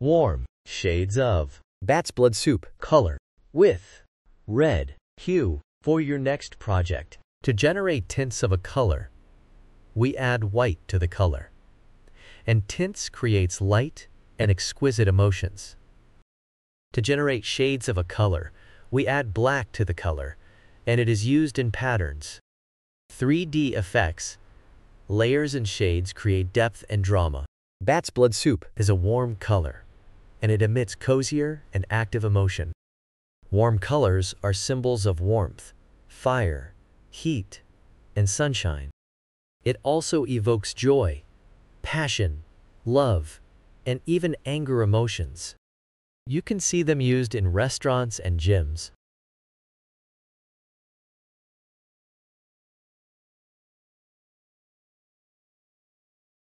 warm shades of bat's blood soup color with red hue for your next project. To generate tints of a color, we add white to the color, and tints creates light and exquisite emotions. To generate shades of a color, we add black to the color, and it is used in patterns. 3D effects, layers and shades create depth and drama. Bat's blood soup is a warm color, and it emits cozier and active emotion. Warm colors are symbols of warmth, fire, heat, and sunshine. It also evokes joy, passion, love, and even anger emotions. You can see them used in restaurants and gyms.